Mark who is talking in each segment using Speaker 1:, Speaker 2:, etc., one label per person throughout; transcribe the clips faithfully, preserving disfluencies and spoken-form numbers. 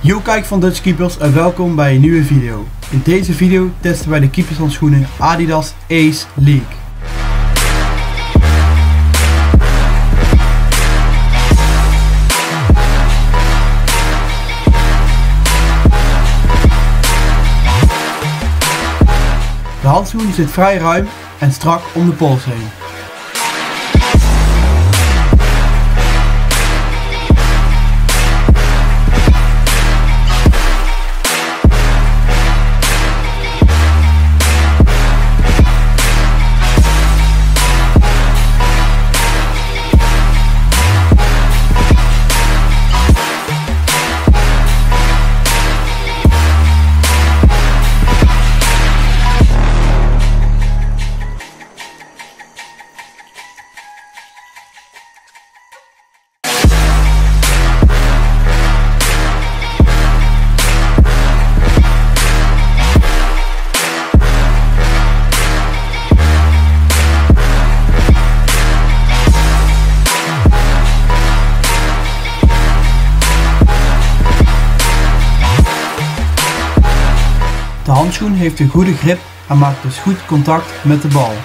Speaker 1: Yo kijk van Dutch Keepers en welkom bij een nieuwe video. In deze video testen wij de keepershandschoenen Adidas Ace League. De handschoen zit vrij ruim en strak om de pols heen. De handschoen heeft een goede grip en maakt dus goed contact met de bal.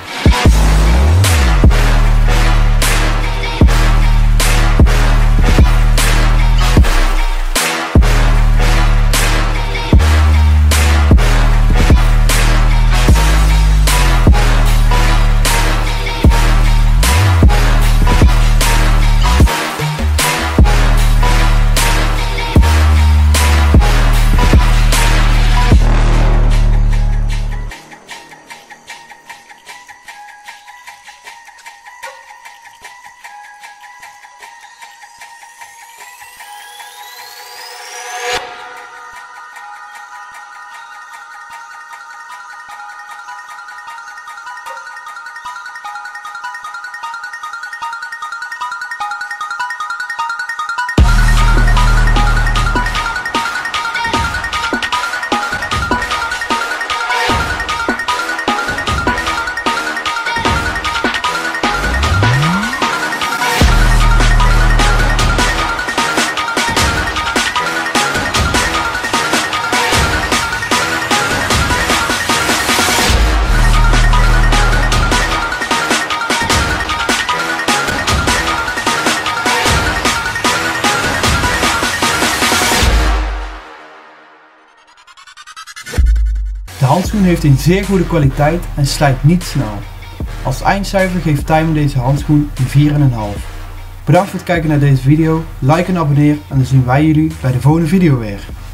Speaker 1: De handschoen heeft een zeer goede kwaliteit en slijt niet snel. Als eindcijfer geeft Tijmen deze handschoen een vier komma vijf. Bedankt voor het kijken naar deze video, like en abonneer en dan zien wij jullie bij de volgende video weer.